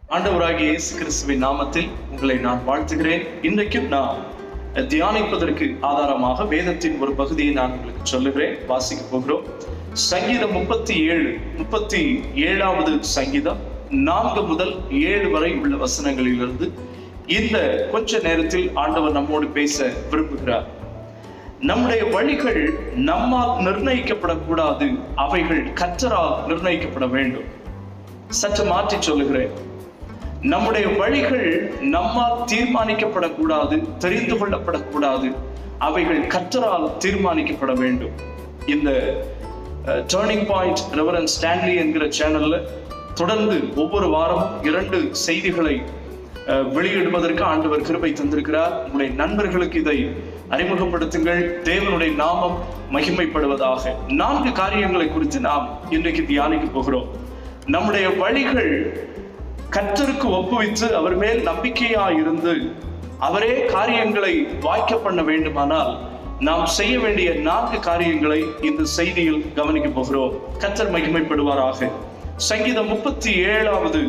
ஆண்டவராகிய இயேசு கிறிஸ்துவின் நாமத்தில் உங்களை நான் வாழ்த்துகிறேன். இன்றைக்கும் நான் தியானிப்பதற்கு ஆதாரமாக வேதத்தின் ஒரு பகுதியை நான் உங்களுக்கு சொல்லுகிறேன். வாசிக்க போகிறோம். சங்கீதம் 37வது சங்கீதம் 4 முதல் 7 வரை உள்ள வசனங்களிலிருந்து இந்த கொஞ்ச நேரத்தில் ஆண்டவர் நம்மோடு பேச விரும்புகிறார். நம்முடைய வழிகள் நம்மால் நிர்ணயிக்கப்படக்கூடாது, அவைகள் கர்த்தரால் நிர்ணயிக்கப்பட வேண்டும். சற்று மாற்றி சொல்லுகிறேன். நம்முடைய வழிகள் நம்மால் தீர்மானிக்கப்படக்கூடாது, தெரிந்து கொள்ளப்படக்கூடாது, அவைகள் கர்த்தரால் தீர்மானிக்கப்பட வேண்டும். இந்த டர்னிங் பாயிண்ட் ரெவரண்ட் ஸ்டான்லி என்கிற சேனல்ல தொடர்ந்து ஒவ்வொரு வாரமும் 2 செய்திகளை வெளியிடுவதற்கு ஆண்டவர் கிருபை தந்திருக்கிறார். உங்களுடைய நண்பர்களுக்கு இதை அறிமுகப்படுத்துங்கள். தேவனுடைய நாமம் மகிமைப்படுவதாக. 4 காரியங்களை குறித்து நாம் இன்றைக்கு தியானிக்க போகிறோம். நம்முடைய வழிகள் கர்த்தருக்கு ஒப்புவித்து அவர் மேல் நம்பிக்கையாயிருந்து அவரே காரியங்களை வாய்க்க பண்ண வேண்டுமானால் நாம் செய்ய வேண்டிய 4 காரியங்களை இந்த செய்தியில் கவனிக்க போகிறோம். கர்த்தர் மகிமைப்படுவாராக. சங்கீதம் 37வது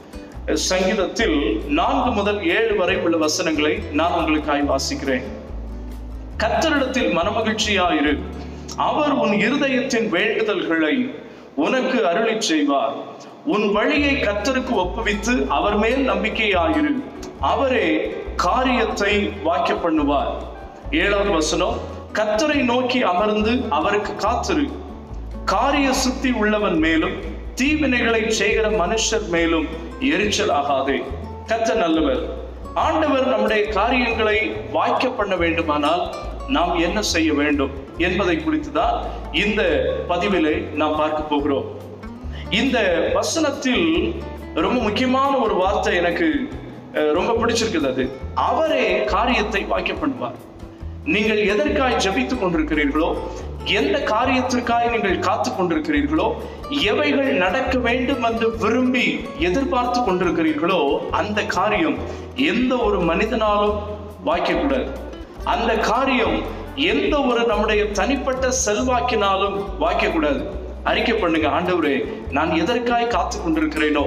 சங்கீதத்தில் 4 முதல் 7 வரை உள்ள வசனங்களை நான் உங்களுக்காய் வாசிக்கிறேன். கர்த்தரிடத்தில் மனமகிழ்ச்சியாயிரு, அவர் உன் இருதயத்தின் வேண்டுதல்களை உனக்கு அருளி செய்வார். உன் வழியை கர்த்தருக்கு ஒப்புவித்து அவர் மேல் நம்பிக்கையாயிரு, அவரே காரியத்தை வாய்க்க பண்ணுவார். 7வது வசனம், கர்த்தரை நோக்கி அமர்ந்து அவருக்கு காத்திரு, காரிய சுத்தி உள்ளவன் மேலும் தீவினைகளை செய்கிற மனுஷர் மேலும் எரிச்சல் ஆகாதே. கர்த்தர் நல்லவர். ஆண்டவர் நம்முடைய காரியங்களை வாய்க்க பண்ண வேண்டுமானால் நாம் என்ன செய்ய வேண்டும் என்பதை குறித்துதான் இந்த பதிவிலே நாம் பார்க்க போகிறோம். இந்த வசனத்தில் ரொம்ப முக்கியமான ஒரு வார்த்தை எனக்கு ரொம்ப பிடிச்சிருக்குது. அது அவரே காரியத்தை வாய்க்க பண்ணுவார். நீங்கள் எதற்காய் ஜெபித்துக் கொண்டிருக்கிறீர்களோ, எந்த காரியத்திற்காய் நீங்கள் காத்து கொண்டிருக்கிறீர்களோ, எவைகள் நடக்க வேண்டும் என்று விரும்பி எதிர்பார்த்து கொண்டிருக்கிறீர்களோ, அந்த காரியம் எந்த ஒரு மனிதனாலும் வாய்க்கக்கூடாது. அந்த காரியம் எந்த ஒரு நம்முடைய தனிப்பட்ட செல்வாக்கினாலும் வாய்க்கக்கூடாது. அறிக்கை பண்ணுங்க, ஆண்டவரே, நான் எதற்காய் காத்து கொண்டிருக்கிறேனோ,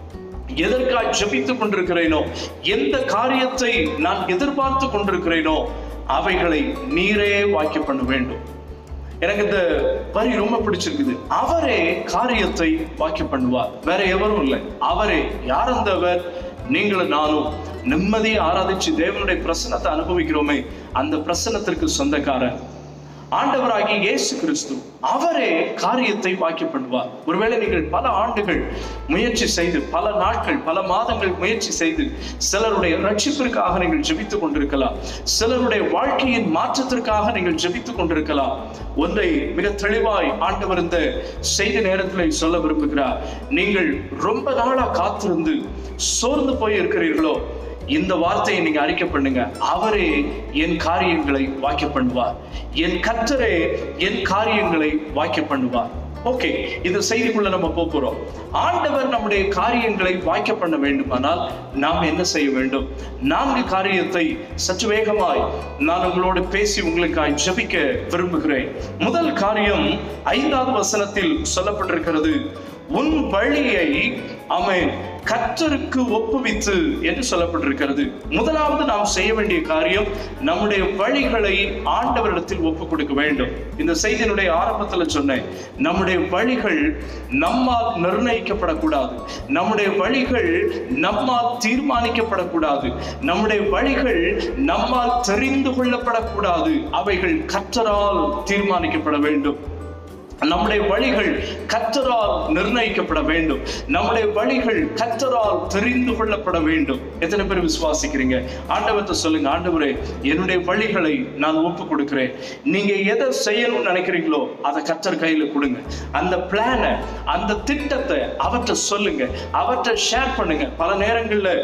எதற்காய் ஜெபித்துக் கொண்டிருக்கிறேனோ, எந்த காரியத்தை நான் எதிர்பார்த்து கொண்டிருக்கிறேனோ, அவைகளை நீரே வாய்க்க பண்ண வேண்டும். எனக்கு இந்த வரி ரொம்ப பிடிச்சிருக்குது. அவரே காரியத்தை வாய்க்க பண்ணுவார். வேற எவரும் இல்லை, அவரே. யார் அந்தவர்? நீங்களும் நானும் நிம்மதியை ஆராதிச்சு தேவனுடைய பிரசன்னத்தை அனுபவிக்கிறோமே, அந்த பிரசன்னத்திற்கு சொந்தக்காரன் ஆண்டவராகிய இயேசு கிறிஸ்து. அவரே காரியத்தை வாய்க்க பண்ணுவார். ஒருவேளை நீங்கள் பல ஆண்டுகள் முயற்சி செய்து, பல நாட்கள், பல மாதங்கள் முயற்சி செய்து, சிலருடைய ரட்சிப்பிற்காக நீங்கள் ஜெபித்துக் கொண்டிருக்கலாம், சிலருடைய வாழ்க்கையின் மாற்றத்திற்காக நீங்கள் ஜெபித்துக் கொண்டிருக்கலாம். ஒன்றை மிக தெளிவாய் ஆண்டவர் இந்த செய்தி நேரத்தில் சொல்ல விரும்புகிறார். நீங்கள் ரொம்ப நாளா காத்திருந்து சோர்ந்து போய் இருக்கிறீர்களோ, இந்த வார்த்தையை நீங்க அறிக்கை பண்ணுங்க. அவரே என் காரியங்களை வாய்க்க பண்ணுவார். என் கர்த்தரே என் காரியங்களை வாய்க்க பண்ணுவார். ஓகே, இந்த செய்திக்குள்ள நம்ம போறோம். ஆண்டவர் நம்முடைய காரியங்களை வாய்க்க பண்ண வேண்டுமானால் நாம் என்ன செய்ய வேண்டும்? 4 காரியத்தை சற்று வேகமாய் நான் உங்களோடு பேசி உங்களுக்காய் ஜெபிக்க விரும்புகிறேன். முதல் காரியம் 5வது வசனத்தில் சொல்லப்பட்டிருக்கிறது. உன் வழியை அவன் கர்த்தருக்கு ஒப்புவித்து என்று சொல்லப்பட்டிருக்கிறது. முதலாவது நாம் செய்ய வேண்டிய காரியம், நம்முடைய வழிகளை ஆண்டவரிடத்தில் ஒப்பு கொடுக்க வேண்டும். இந்த செய்தியினுடைய ஆரம்பத்தில் சொன்னேன், நம்முடைய வழிகள் நம்மால் நிர்ணயிக்கப்படக்கூடாது, நம்முடைய வழிகள் நம்மால் தீர்மானிக்கப்படக்கூடாது, நம்முடைய வழிகள் நம்மால் தெரிந்து கொள்ளப்படக்கூடாது, அவைகள் கர்த்தரால் தீர்மானிக்கப்பட வேண்டும். நம்முடைய வழிகள் கர்த்தரால் நிர்ணயிக்கப்பட வேண்டும். நம்முடைய வழிகள் கர்த்தரால் தெரிந்து கொள்ளப்பட வேண்டும். எத்தனை பேர் விசுவாசிக்கிறீங்க? ஆண்டவர்கிட்ட சொல்லுங்க, ஆண்டவரே, என்னுடைய வழிகளை நான் ஒப்பு கொடுக்கிறேன். நீங்க எதை செய்யணும்னு நினைக்கிறீங்களோ அதை கர்த்தர் கையில கொடுங்க. அந்த பிளானை, அந்த திட்டத்தை அவற்றை சொல்லுங்க, அவற்றை ஷேர் பண்ணுங்க. பல நேரங்கள்ல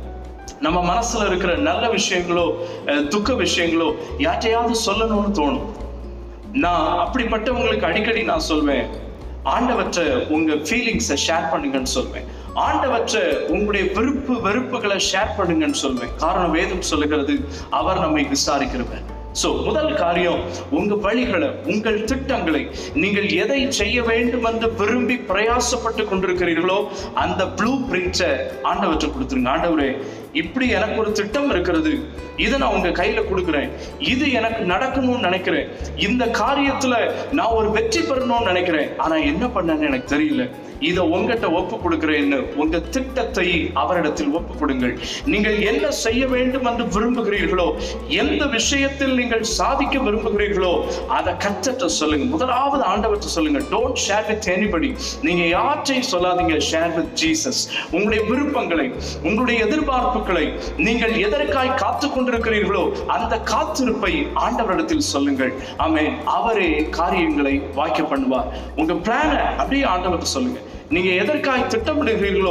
நம்ம மனசுல இருக்கிற நல்ல விஷயங்களோ, துக்க விஷயங்களோ யார்ட்டையாவது சொல்லணும்னு தோணும். நான் அப்படிப்பட்டவங்களுக்கு அடிக்கடி நான் சொல்வேன், ஆண்டவற்றை உங்க ஃபீலிங்ஸை ஷேர் பண்ணுங்கன்னு சொல்வேன். ஆண்டவற்றை உங்களுடைய வெறுப்புகளை ஷேர் பண்ணுங்கன்னு சொல்வேன். காரணம், வேதம் சொல்லுகிறது, அவர் நம்மை விசாரிக்கிறவர். சோ முதல் காரியம், உங்க வழிகளை, உங்கள் திட்டங்களை, நீங்கள் எதை செய்ய வேண்டும் என்று விரும்பி பிரயாசப்பட்டு கொண்டிருக்கிறீர்களோ அந்த ப்ளூ பிரிண்ட ஆண்டவற்றை கொடுத்துருங்க. ஆண்டவரே, இப்படி எனக்கு ஒரு திட்டம் இருக்கிறது, இதை நான் உங்க கையில கொடுக்குறேன், இது எனக்கு நடக்கணும்னு நினைக்கிறேன், இந்த காரியத்துல நான் ஒரு வெற்றி பெறணும்னு நினைக்கிறேன், ஆனா என்ன பண்ணன்னு எனக்கு தெரியல, இதை உங்ககிட்ட ஒப்பு கொடுக்கிறேன்னு உங்க திட்டத்தை அவரிடத்தில் ஒப்பு கொடுங்கள். நீங்கள் என்ன செய்ய வேண்டும் என்று விரும்புகிறீர்களோ, எந்த விஷயத்தில் நீங்கள் சாதிக்க விரும்புகிறீர்களோ அதை கர்த்தர்ட்ட சொல்லுங்க. முதலாவது ஆண்டவர்ட்ட சொல்லுங்க. Don't share with anybody. நீங்க யார்ட்டையும் சொல்லாதீங்க, ஷேர் வித் ஜீசஸ். உங்களுடைய விருப்பங்களை, உங்களுடைய எதிர்பார்ப்புகளை, நீங்கள் எதற்காய் காத்து கொண்டிருக்கிறீர்களோ அந்த காத்திருப்பை ஆண்டவரிடத்தில் சொல்லுங்கள். ஆமென். அவரே காரியங்களை வாய்க்க பண்ணுவார். உங்க பிளான அப்படியே ஆண்டவர்ட்ட சொல்லுங்க. நீங்க எதற்காய் திட்டமிடுகிறீர்களோ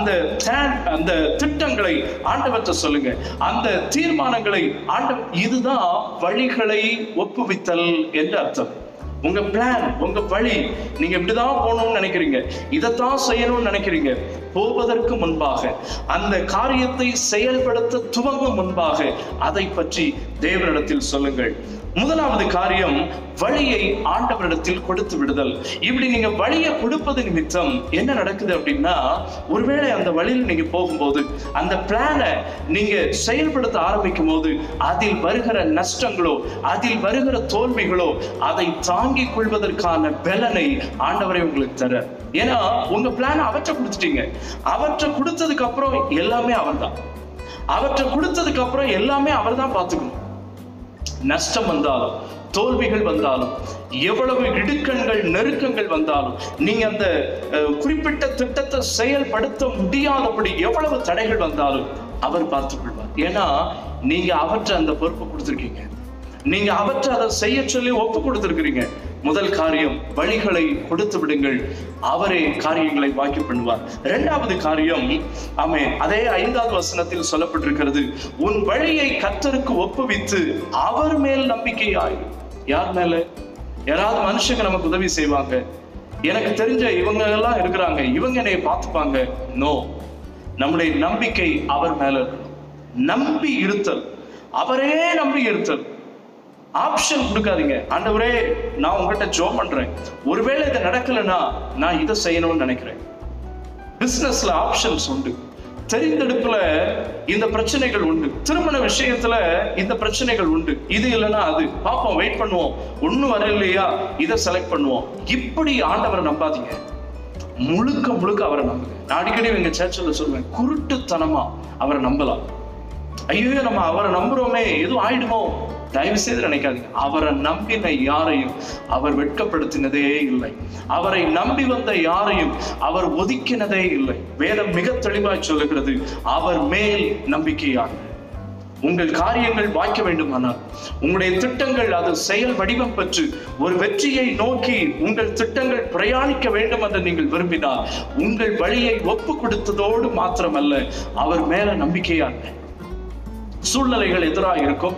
அந்த திட்டங்களை ஆண்டவர்ட்ட சொல்லுங்க. அந்த தீர்மானங்களை இதுதான் வழிகளை ஒப்புவித்தல் என்று அர்த்தம். உங்க பிளான், உங்க வழி, நீங்க இப்படிதான் போகணும்னு நினைக்கிறீங்க, இதைத்தான் செய்யணும்னு நினைக்கிறீங்க, போவதற்கு முன்பாக, அந்த காரியத்தை செயல்படுத்த துவங்கும் முன்பாக அதை பற்றி தேவனிடத்தில் சொல்லுங்கள். முதலாவது காரியம், வழியை ஆண்டவரிடத்தில் கொடுத்து விடுதல். இப்படி நீங்க வழியை கொடுப்பது நிமித்தம் என்ன நடக்குது அப்படின்னா, ஒருவேளை அந்த வழியில் நீங்க போகும்போது, அந்த பிளான நீங்க செயல்படுத்த ஆரம்பிக்கும் போது அதில் வருகிற நஷ்டங்களோ, அதில் வருகிற தோல்விகளோ அதை தாங்கிக் கொள்வதற்கான பலனை ஆண்டவரை உங்களுக்கு தர. ஏன்னா உங்க பிளான அவற்றை கொடுத்துட்டீங்க. அவற்றை கொடுத்ததுக்கு அப்புறம் எல்லாமே அவர் தான். அவற்றை கொடுத்ததுக்கு அப்புறம் எல்லாமே அவர் தான் பார்த்துக்கணும். நஷ்டம் வந்தாலும், தோல்விகள் வந்தாலும், எவ்வளவு இடுக்கண்கள், நெருக்கங்கள் வந்தாலும், நீங்க அந்த குறிப்பிட்ட திட்டத்தை செயல்படுத்த முடியாதபடி எவ்வளவு தடைகள் வந்தாலும் அவர் பார்த்துக் கொள்வார். ஏன்னா நீங்க அவற்றை அந்த பொறுப்பை கொடுத்திருக்கீங்க. நீங்க அவற்றை அதை செய்ய சொல்லி ஒப்பு கொடுத்திருக்கிறீங்க. முதல் காரியம், வழிகளை கொடுத்து விடுங்கள், அவரே காரியங்களை வாக்கி பண்ணுவார். இரண்டாவது காரியம், ஆமென், அதே 5வது வசனத்தில் சொல்லப்பட்டிருக்கிறது, உன் வழியை கர்த்தருக்கு ஒப்புவித்து அவர் மேல் நம்பிக்கை ஆயிரு. யார் மேல? யாராவது மனுஷங்க நமக்கு உதவி செய்வாங்க, எனக்கு தெரிஞ்ச இவங்க எல்லாம் இருக்கிறாங்க, இவங்க என்னை பார்த்துப்பாங்க. நோ, நம்முடைய நம்பிக்கை அவர் மேல இருக்கணும். நம்பி இருத்தல், அவரே நம்பி இருத்தல். ஆப்ஷன் கொடுக்காதீங்க. ஆண்டவரே, நான் உங்ககிட்ட ஜெபம் பண்றேன், ஒருவேளை இது நடக்கலன்னா நான் இதை செய்யணும்னு நினைக்கிறேன். பிசினஸ்ல ஆப்ஷன்ஸ் உண்டு, தெரிந்தெடுப்புல இந்த பிரச்சனைகள் உண்டு, திருமண விஷயத்துல இந்த பிரச்சனைகள் உண்டு, இது இல்லைன்னா அது பாப்போம், வெயிட் பண்ணுவோம், ஒன்னும் வரலையா இதை செலக்ட் பண்ணுவோம். இப்படி ஆண்டவரை நம்பாதீங்க, முழுக்க முழுக்க அவரை நம்புங்க. நான் அடிக்கடி எங்க சர்ச்சில் சொல்லுவேன், குருட்டுத்தனமா அவரை நம்பலாம். ஐயோ, நம்ம அவரை நம்புறோமே, எதுவும் ஆயிடுமோ, தயவு செய்து நினைக்காதீங்க. அவரை நம்பின யாரையும் அவர் வெட்கப்படுத்தினதே இல்லை. அவரை நம்பி வந்த யாரையும் அவர் ஒதுக்கினதே இல்லை. வேதம் மிக தெளிவாய் சொல்லுகிறது, அவர் மேல் நம்பிக்கையாக. உங்கள் காரியங்கள் வாய்க்க வேண்டுமானால், உங்களுடைய திட்டங்கள் அது செயல் வடிவம் பெற்று ஒரு வெற்றியை நோக்கி உங்கள் திட்டங்கள் பிரயாணிக்க வேண்டும் என்று நீங்கள் விரும்பினால், உங்கள் வழியை ஒப்பு கொடுத்ததோடு மாத்திரமல்ல, அவர் மேல நம்பிக்கையாக. சூழ்நிலைகள் எதிராக இருக்கும்,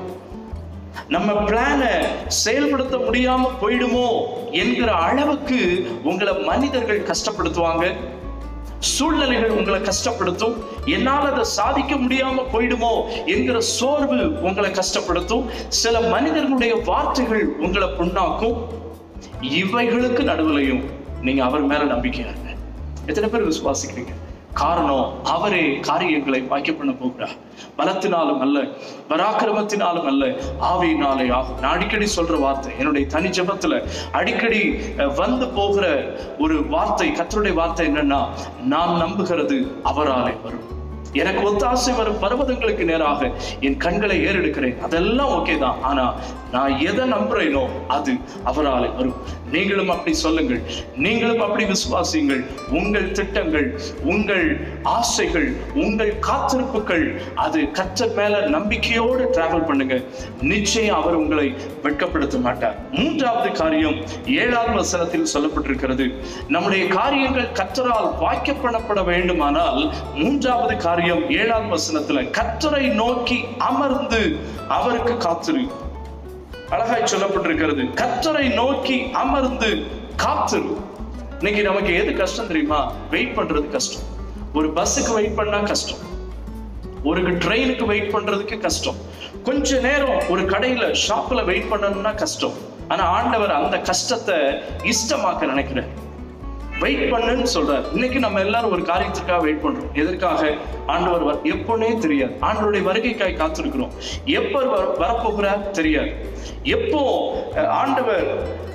நம்ம பிளான செயல்படுத்த முடியாம போயிடுமோ என்கிற அளவுக்கு உங்களை மனிதர்கள் கஷ்டப்படுத்துவாங்க, சூழ்நிலைகள் உங்களை கஷ்டப்படுத்தும். என்னால் அதை சாதிக்க முடியாம போயிடுமோ என்கிற சோர்வு உங்களை கஷ்டப்படுத்தும். சில மனிதர்களுடைய வார்த்தைகள் உங்களை புண்ணாக்கும். இவைகளுக்கு நடுவிலையும் நீங்க அவர் மேல நம்பிக்கையா இருங்க. எத்தனை பேர் விசுவாசிக்கிறீங்க? காரணம், அவரே காரியங்களை வாய்க்க பண்ண போகிறார். பலத்தினாலும் அல்ல, பராக்கிரமத்தினாலும் அல்ல, ஆவியினாலே ஆகும். நான் அடிக்கடி சொல்ற வார்த்தை, என்னுடைய தனி ஜெபத்துல அடிக்கடி வந்து போகிற ஒரு வார்த்தை, கர்த்தருடைய வார்த்தை என்னன்னா, நான் நம்புகிறது அவராலே வரும். எனக்கு ஒத்தாசை வரும் பர்வதங்களுக்கு நேராக என் கண்களை ஏறெடுக்கிறேன். அதெல்லாம் ஓகே தான், ஆனா நான் எதை நம்புறேனோ அது அவராலே வரும். நீங்களும் அப்படி சொல்லுங்கள், நீங்களும் அப்படி விசுவாசியுங்கள். உங்கள் திட்டங்கள், உங்கள் ஆசைகள், உங்கள் காத்திருப்புகள், அது கர்த்தர் மேல நம்பிக்கையோடு டிராவல் பண்ணுங்க. நிச்சயம் அவர் உங்களை வெட்கப்படுத்த மாட்டார். மூன்றாவது காரியம் 7வது வசனத்தில் சொல்லப்பட்டிருக்கிறது, நம்முடைய காரியங்கள் கர்த்தரால் வாய்க்க பண்ணப்பட வேண்டுமானால், மூன்றாவது காரியம் 7வது வசனத்துல, கர்த்தரை நோக்கி அமர்ந்து அவருக்கு காத்திரு. அழகாய் சொல்லப்பட்டிருக்கிறது, கர்த்தரை நோக்கி அமர்ந்து காத்திரு. இன்னைக்கு நமக்கு எது கஷ்டம் தெரியுமா? வெயிட் பண்றது கஷ்டம். ஒரு பஸ்ஸுக்கு வெயிட் பண்ணா கஷ்டம், ஒரு ட்ரெயினுக்கு வெயிட் பண்றதுக்கு கஷ்டம், கொஞ்ச நேரம் ஒரு கடையில ஷாப்ல வெயிட் பண்ணணும்னா கஷ்டம். ஆனா ஆண்டவர் அந்த கஷ்டத்தை இஷ்டமாக்க நினைக்கிறார். வெயிட் பண்ணுன்னு சொல்றார். இன்னைக்கு நம்ம எல்லாரும் ஒரு காரியத்துக்காக வெயிட் பண்றோம். எதற்காக? ஆண்டவர் எப்போனே தெரியாது. ஆண்டவருடைய வருகைக்காய் காத்திருக்கிறோம். எப்ப வரப்போகிறார் தெரியாது. எப்போ ஆண்டவர்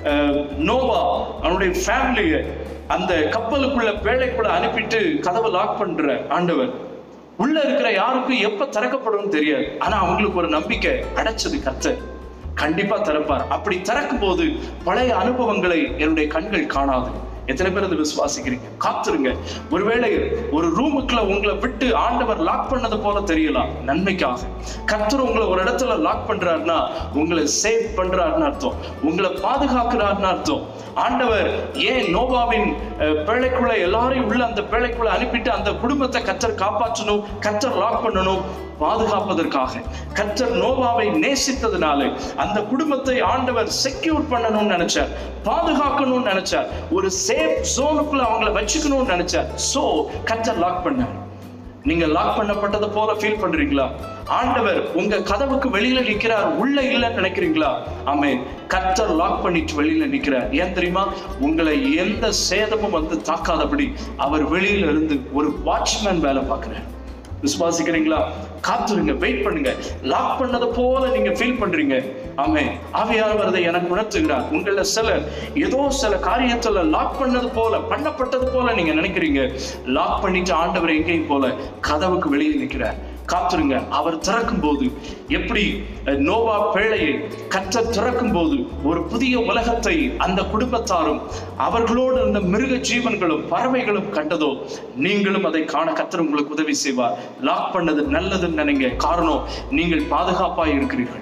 நோவா அவனுடைய ஃபேமிலியை அந்த கப்பலுக்குள்ள பேழைக்குள்ள அனுப்பிட்டு கதவை லாக் பண்ற ஆண்டவர், உள்ள இருக்கிற யாருக்கும் எப்ப திறக்கப்படும் தெரியாது. ஆனா அவங்களுக்கு ஒரு நம்பிக்கை, அடைச்சது கர்த்தர் கண்டிப்பா திறப்பார். அப்படி திறக்கும் போது பழைய அனுபவங்களை என்னுடைய கண்கள் காணாது. எத்தனை பேர் அதை விசுவாசிக்கிறீங்க? காத்துருங்க. ஒருவேளை ஒரு ரூமுக்குள்ள உங்களை விட்டு ஆண்டவர் லாக் பண்ணது போல தெரியலாம், நன்மைக்காக. கர்த்தர் உங்களை ஒரு இடத்துல லாக் பண்றாருன்னா உங்களை சேவ் பண்றாருன்னு அர்த்தம், உங்களை பாதுகாக்கிறாருன்னு அர்த்தம். ஆண்டவர் ஏன் நோவாவின் பேழைக்குள்ள எல்லாரையும் உள்ள அந்த பேழைக்குள்ள அனுப்பிட்டு அந்த குடும்பத்தை கர்த்தர் காப்பாற்றணும், கர்த்தர் லாக் பண்ணணும்? பாதுகாப்பதற்காக. கர்த்தர் நோவாவை நேசித்ததுனால அந்த குடும்பத்தை ஆண்டவர் செக்யூர் பண்ணணும்னு நினைச்சார், பாதுகாக்கணும்னு நினைச்சார், ஒரு சேஃப் ஜோனுக்குள்ள அவங்களை வச்சுக்கணும்னு நினைச்சார். சோ கர்த்தர் லாக் பண்ணார். நீங்க லாக் பண்ணப்பட்டதை போல ஃபீல் பண்றீங்களா? ஆண்டவர் உங்க கதவுக்கு வெளியில நிக்கிறார், உள்ள இல்லைன்னு நினைக்கிறீங்களா? ஆமென். கர்த்தர் லாக் பண்ணிட்டு வெளியில நிக்கிறார். ஏன் தெரியுமா? உங்களை எந்த சேதமும் வந்து தாக்காதபடி அவர் வெளியில இருந்து ஒரு வாட்ச்மேன் வேலை பார்க்கிறார். விசுவாசிக்கிறீங்களா? காத்துருங்க, வெயிட் பண்ணுங்க. லாக் பண்ணதை போல நீங்க ஃபீல் பண்றீங்க. ஆமென். ஆவியானவர் அதை எனக்கு உணர்த்துகிறார். உங்கள சிலர் ஏதோ சில காரியத்துல லாக் பண்ணது போல, பண்ணப்பட்டது போல நீங்க நினைக்கிறீங்க. லாக் பண்ணிட்டு ஆண்டவர் எங்கேயும் போல கதவுக்கு வெளியே நிற்கிறார். காத்துருங்க. அவர் திறக்கும் போது எப்படி நோவா பேழையை கர்த்தர் திறக்கும் போது ஒரு புதிய உலகத்தை அந்த குடும்பத்தாரும் அவர்களோடு இருந்த மிருக ஜீவன்களும் பறவைகளும் கண்டதோ, நீங்களும் அதை காண கர்த்தர் உங்களுக்கு உதவி செய்வார். லாக் பண்ணது நல்லதுன்னு நினைங்க. காரணம், நீங்கள் பாதுகாப்பாய் இருக்கிறீர்கள்.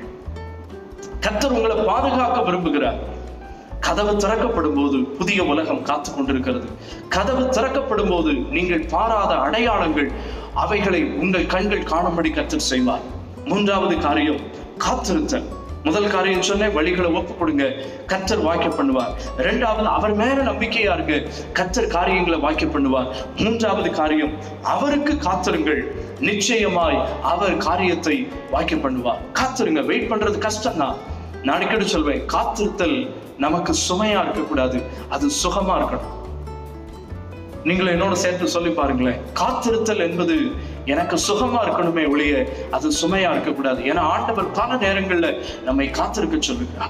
கர்த்தர் உங்களை பாதுகாக்க விரும்புகிறார். கதவு திறக்கப்படும் போது புதிய உலகம் காத்து கொண்டிருக்கிறது. கதவு திறக்கப்படும் போது நீங்கள் பாராத அடையாளங்கள், அவைகளை உங்கள் கண்கள் காணும்படி கர்த்தர் செய்வார். மூன்றாவது காரியம், காத்திருத்தல். முதல் காரியம் சொன்ன வழிகளை ஒப்பு கொடுங்க, கர்த்தர் வாக்கிய பண்ணுவார். இரண்டாவது, அவர் மேல நம்பிக்கையா இருக்கு, கர்த்தர் காரியங்களை வாக்கிய பண்ணுவார். மூன்றாவது காரியம், அவருக்கு காத்திருங்கள், நிச்சயமாய் அவர் காரியத்தை வாக்கிய பண்ணுவார். காத்திருங்க. வெயிட் பண்றது கஷ்டம் தான். நான் அடிக்கடி சொல்வேன், காத்திருத்தல் நமக்கு சுமையா இருக்கக்கூடாது, அது சுகமா இருக்கணும். நீங்களும் என்னோட சேர்த்து சொல்லி பாருங்களேன், காத்திருத்தல் என்பது எனக்கு சுகமா இருக்கணுமே ஒழிய அது சுமையா இருக்கக்கூடாது. ஏன்னா ஆண்டவர் பல நேரங்கள்ல நம்மை காத்திருக்க சொல்லுகிறார்.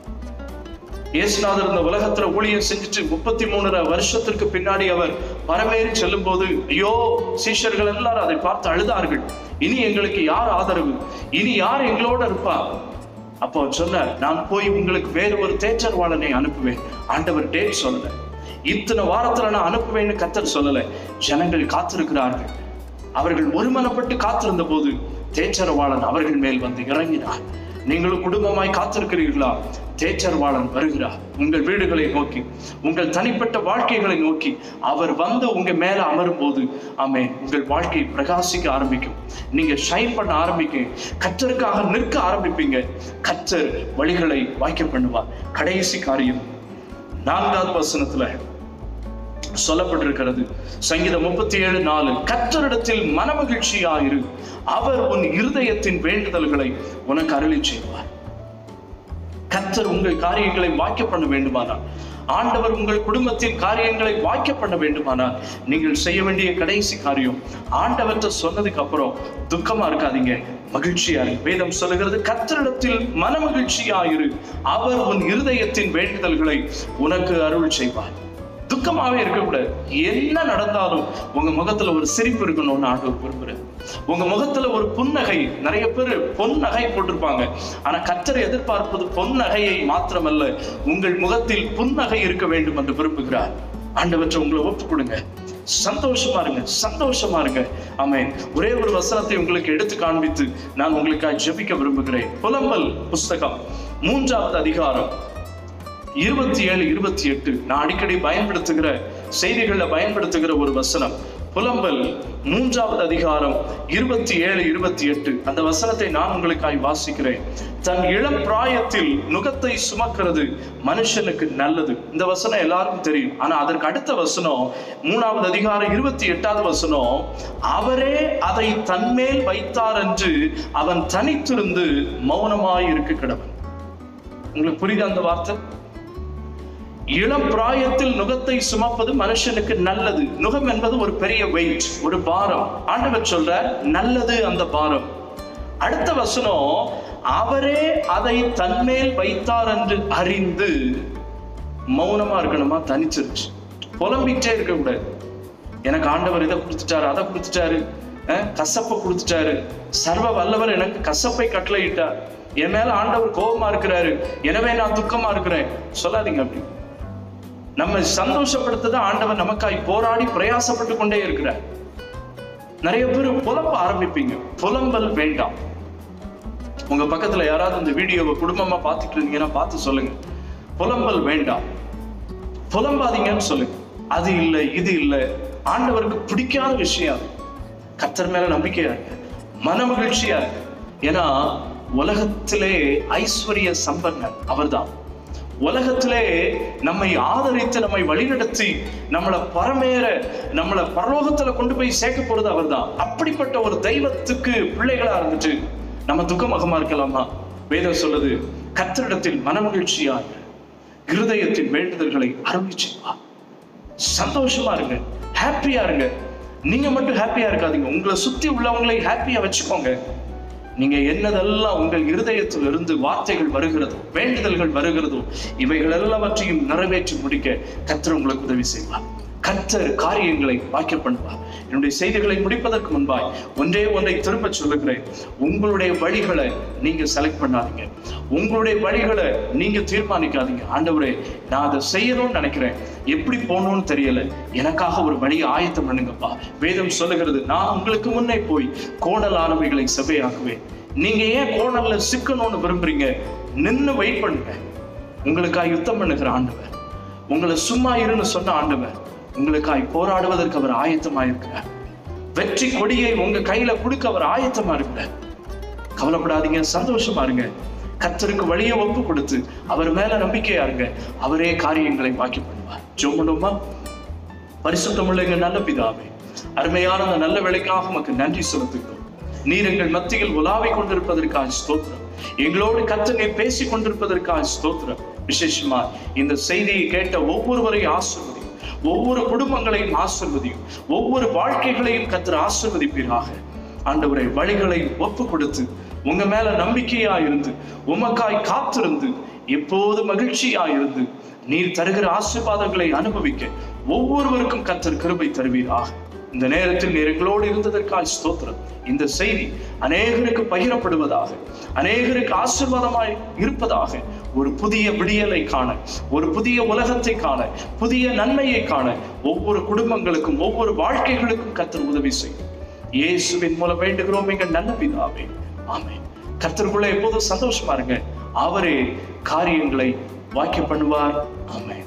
இயேசுநாதர் இந்த உலகத்துல ஊழியம் செஞ்சுட்டு 33 வருஷத்திற்கு பின்னாடி அவர் பரமேறி செல்லும் போது, ஐயோ, சீஷர்கள் எல்லாரும் அதை பார்த்து அழுதார்கள். இனி எங்களுக்கு யார் ஆதரவு? இனி யார் எங்களோட இருப்பா? அப்போ சொன்னார், நான் போய் உங்களுக்கு வேறு ஒரு தேற்றரவாளனை அனுப்புவேன். ஆண்டவர் டேட் சொல்லல, இத்தனை வாரத்துல நான் அனுப்புவேன்னு கர்த்தர் சொல்லல. ஜனங்கள் காத்திருக்கிறார்கள். அவர்கள் ஒருமனப்பட்டு காத்திருந்த போது தேற்றரவாளன் அவர்கள் மேல் வந்து இறங்கினார். நீங்களும் குடும்பமாய் காத்திருக்கிறீர்களா? தேற்றரவாளன் வருகிறார் உங்கள் வீடுகளை நோக்கி, உங்கள் தனிப்பட்ட வாழ்க்கைகளை நோக்கி. அவர் வந்து உங்க மேல அமரும் போது, ஆமென், உங்கள் வாழ்க்கை பிரகாசிக்க ஆரம்பிக்கும். நீங்க ஷைன் பண்ண ஆரம்பிக்க, கர்த்தருக்காக நிற்க ஆரம்பிப்பீங்க. கர்த்தர் வழிகளை வாய்க்க பண்ணுவார். கடைசி காரியம் 4வது வசனத்துல சொல்லப்பட்டிருக்கிறது. சங்கீதம் 37:4, கர்த்தரிடத்தில் மனமகிழ்ச்சியாயிரு, அவர் உன் இருதயத்தின் வேண்டுதல்களை உனக்கு அருளி செய்வார். கர்த்தர் உங்கள் காரியங்களை வாய்க்க பண்ண வேண்டுமானால், ஆண்டவர் உங்கள் குடும்பத்தின் காரியங்களை வாய்க்க பண்ண வேண்டுமானால், நீங்கள் செய்ய வேண்டிய கடைசி காரியம், ஆண்டவர்கிட்ட சொன்னதுக்கு அப்புறம் துக்கமா இருக்காதீங்க, மகிழ்ச்சியா இருக்கு. வேதம் சொல்லுகிறது, கர்த்தரிடத்தில் மனமகிழ்ச்சியாயிரு, அவர் உன் இருதயத்தின் வேண்டுதல்களை உனக்கு அருள் செய்வார். துக்கமாவே இருக்கக்கூடாது. என்ன நடந்தாலும் உங்க முகத்துல ஒரு சிரிப்பு இருக்கணும்னு ஆண்டவர் விரும்புறாரு. உங்க முகத்துல ஒரு புன்னகை. நிறைய பேர் பொன்னகை போட்டிருப்பாங்க. ஆனா கர்த்தர் எதிர்பார்ப்பது பொன்னகையை மாத்திரமல்ல, உங்கள் முகத்தில் புன்னகை இருக்க வேண்டும் என்று விரும்புகிறார். ஆண்டவற்றை உங்களை ஒப்பு கொடுங்க, சந்தோஷமா இருங்க, சந்தோஷமா இருங்க. ஆமென். ஒரே ஒரு வசனத்தை உங்களுக்கு எடுத்து காண்பித்து நான் உங்களுக்காக ஜெபிக்க விரும்புகிறேன். புலம்பல் புஸ்தகம் 3வது அதிகாரம் 27, 28. நான் அடிக்கடி பயன்படுத்துகிற செய்திகள்ல பயன்படுத்துகிற ஒரு வசனம். புலம்பல் 3வது அதிகாரம் 27, 28 அந்த வசனத்தை நான் உங்களுக்காய் வாசிக்கிறேன். தன் இளம் பிராயத்தில் நுகத்தை சுமக்கிறது மனுஷனுக்கு நல்லது. இந்த வசனம் எல்லாருக்கும் தெரியும். ஆனா அதற்கு அடுத்த வசனம் 3வது அதிகாரம் 28வது வசனம், அவரே அதை தன்மேல் வைத்தார் என்று அவன் தனித்திருந்து மௌனமாய் இருக்க கடவன். உங்களுக்கு புரியுது அந்த வார்த்தை? இளம் பிராயத்தில் நுகத்தை சுமப்பது மனுஷனுக்கு நல்லது. நுகம் என்பது ஒரு பெரிய வெயிட், ஒரு பாரம். ஆண்டவர் சொல்ற நல்லது அந்த பாரம். அடுத்த வசனம், அவரே அதை தன்மேல் வைத்தார் என்று அறிந்து மௌனமா இருக்கணுமா, தனிச்சிருச்சு. புலம்பிக்கிட்டே இருக்க கூடாது. எனக்கு ஆண்டவர் இதை கொடுத்துட்டாரு, அதை கொடுத்துட்டாரு, கசப்பை கொடுத்துட்டாரு, சர்வ வல்லவர் எனக்கு கசப்பை கட்டளையிட்டார், என் மேல ஆண்டவர் கோபமா இருக்கிறாரு, எனவே நான் துக்கமா இருக்கிறேன் சொல்லாதீங்க. அப்படி நம்ம சந்தோஷப்படுத்தத ஆண்டவர் நமக்காய் போராடி பிரயாசப்பட்டு கொண்டே இருக்கிறார். நிறைய பேர் புலம்ப ஆரம்பிப்பீங்க. புலம்பல் வேண்டாம். உங்க பக்கத்துல யாராவது இந்த வீடியோவை குடும்பமா பார்த்துட்டு இருந்தீங்கன்னா பார்த்து சொல்லுங்க, புலம்பல் வேண்டாம், புலம்பாதீங்கன்னு சொல்லுங்க. அது இல்லை இது இல்லை, ஆண்டவருக்கு பிடிக்காத விஷயம். கர்த்தர் மேல நம்பிக்கையா இருக்கு, மன மகிழ்ச்சியா இருக்கு. ஏன்னா உலகத்திலே ஐஸ்வர்ய சம்பன்னன் அவர்தான். உலகத்திலே நம்மை ஆதரித்து நம்மை வழிநடத்தி நம்மளை நம்மளை பரலோகத்துல கொண்டு போய் சேர்க்க போறது அவர்தான். அப்படிப்பட்ட ஒரு தெய்வத்துக்கு பிள்ளைகளா இருந்துட்டு நம்ம துக்கமுகமா இருக்கலாமா? வேதம் சொல்லுது, கர்த்தரிடத்தில் மனமகிழ்ச்சியா இருதயத்தின் வேண்டுதல்களை அருளி செய்வார். சந்தோஷமா இருங்க, ஹாப்பியா இருங்க. நீங்க மட்டும் ஹாப்பியா இருக்காதீங்க, உங்களை சுத்தி உள்ளவங்களை ஹாப்பியா வச்சுக்கோங்க. நீங்க என்னதெல்லாம் உங்கள் இருதயத்தில் இருந்து வார்த்தைகள் வருகிறதோ, வேண்டுதல்கள் வருகிறதோ, இவைகள் எல்லாவற்றையும் நிறைவேற்றி முடிக்க கர்த்தர் உங்களுக்கு உதவி செய்வார். கர்த்தர் காரியங்களை வாக்கிய பண்ணுவார். என்னுடைய செய்திகளை முடிப்பதற்கு முன்பாய் ஒன்றை திரும்ப சொல்லுகிறேன். உங்களுடைய வழிகளை நீங்க செலக்ட் பண்ணாதீங்க, உங்களுடைய வழிகளை நீங்க தீர்மானிக்காதீங்க. ஆண்டவரே, நான் அதை செய்யணும்னு நினைக்கிறேன், எப்படி போகணும்னு தெரியல, எனக்காக ஒரு வழியை ஆயத்தம் பண்ணுங்கப்பா. வேதம் சொல்லுகிறது, நான் உங்களுக்கு முன்னே போய் கோணலானவைகளை செவ்வையாக்குவேன். நீங்க ஏன் கோணல்ல சிக்கணும்னு விரும்புறீங்க? நின்று வெயிட் பண்ணுங்க. உங்களுக்காக யுத்தம் பண்ணுகிற ஆண்டவர், உங்களை சும்மா இருன்னு சொன்ன ஆண்டவர் உங்களுக்காய் போராடுவதற்கு அவர் ஆயத்தமா இருக்கிறார். வெற்றி கொடியை உங்க கையில கொடுக்க அவர் ஆயத்தமா இருக்கிறார். கவலைப்படாதீங்க, சந்தோஷமா இருங்க. கர்த்தருக்கு வழியை ஒப்பு கொடுத்து அவர் மேல நம்பிக்கையா இருங்க. அவரே காரியங்களை வாக்கி பண்ணுவார். ஜெபம் பண்ணுவோமா? பரிசுத்தமுள்ள எங்கள் நல்ல பிதாவே, அருமையான அந்த நல்ல வேளைக்காக உமக்கு நன்றி செலுத்துகிறோம். நீர் எங்கள் மத்தியில் உலாவிக் கொண்டிருப்பதற்காக ஸ்தோத்திரம். எங்களோடு கர்த்தர் நீர் பேசிக் கொண்டிருப்பதற்காக ஸ்தோத்திரம். விசேஷமா இந்த செய்தியை கேட்ட ஒவ்வொருவரையும் ஆசீர்வதியும், ஒவ்வொரு குடும்பங்களையும் ஆசீர்வதியும், ஒவ்வொரு வாழ்க்கைகளையும் கர்த்தர் ஆசீர்வதிப்பீராக. ஆண்டவரை வழிகளை ஒப்பு கொடுத்து உங்க மேல நம்பிக்கையா இருந்து, உமக்காய் காத்திருந்து, எப்போது மகிழ்ச்சியா இருந்து நீர் தருகிற ஆசீர்வாதங்களை அனுபவிக்க ஒவ்வொருவருக்கும் கர்த்தர் கிருபை தருவீராக. இந்த நேரத்தில் நீர் எங்களோடு இருந்ததற்காக ஸ்தோத்திரம். இந்த செய்தி அநேகருக்கு பகிரப்படுவதாக, அநேகருக்கு ஆசீர்வாதமாய் இருப்பதாக. ஒரு புதிய விடியலை காண, ஒரு புதிய உலகத்தை காண, புதிய நன்மையை காண ஒவ்வொரு குடும்பங்களுக்கும், ஒவ்வொரு வாழ்க்கைகளுக்கும் கர்த்தர் உதவி செய்யும். இயேசுவின் மூலம் வேண்டுகிறோம் எங்கள் நல்ல பிதாவே, ஆமென். கர்த்தருக்குள்ள எப்போதும் சந்தோஷமா இருங்க. அவரே காரியங்களை வாக்கிய பண்ணுவார். ஆமென்.